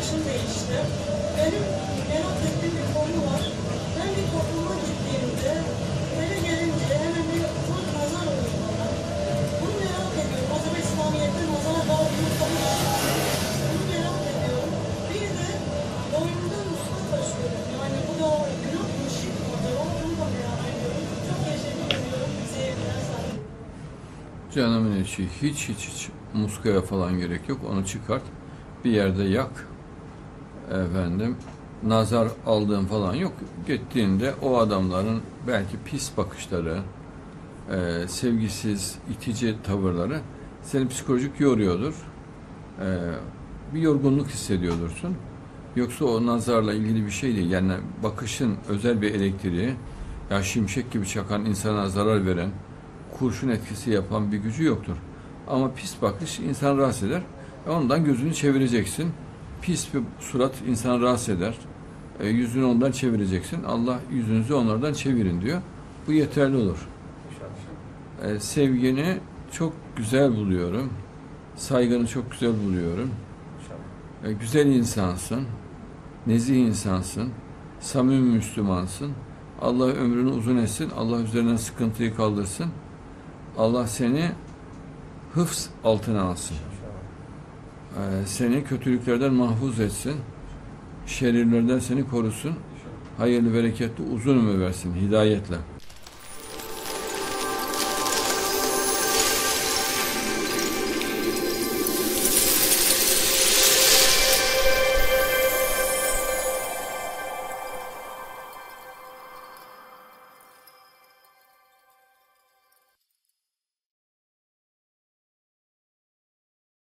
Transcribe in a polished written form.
bakışım değişti. Benim merak ettiğim bir konu var. Ben bir topluma gittiğimde, eve gelince hemen bir ufak nazar oluyor bana. Bunu merak ediyorum. Acaba İslamiyet'te nazara daha büyük kabul edilmiş. Bunu merak ediyorum. Bir de boynumda muska taşıyorum. Yani bu da günah mı, şirk mi acaba? Bunu da merak ediyorum. Çok teşekkür ediyorum. Sevgiler, saygılar. Canımın içi hiç muskaya falan gerek yok. Onu çıkart. Bir yerde yak. Efendim nazar aldığın falan yok. Gittiğinde o adamların belki pis bakışları, sevgisiz, itici tavırları seni psikolojik yoruyordur. Bir yorgunluk hissediyordursun. Yoksa o nazarla ilgili bir şey değil. Yani bakışın özel bir elektriği, ya şimşek gibi çakan, insana zarar veren, kurşun etkisi yapan bir gücü yoktur. Ama pis bakış insan rahatsız eder. Ondan gözünü çevireceksin. Pis bir surat insanı rahatsız eder. Yüzünü ondan çevireceksin. Allah yüzünüzü onlardan çevirin diyor. Bu yeterli olur. Sevgini çok güzel buluyorum. Saygını çok güzel buluyorum. Güzel insansın. Nezih insansın. Samimi Müslümansın. Allah ömrünü uzun etsin. Allah üzerinden sıkıntıyı kaldırsın. Allah seni hıfz altına alsın. Seni kötülüklerden mahfuz etsin. Şerirlerden seni korusun. Hayırlı, bereketli, uzun ömür versin hidayetle.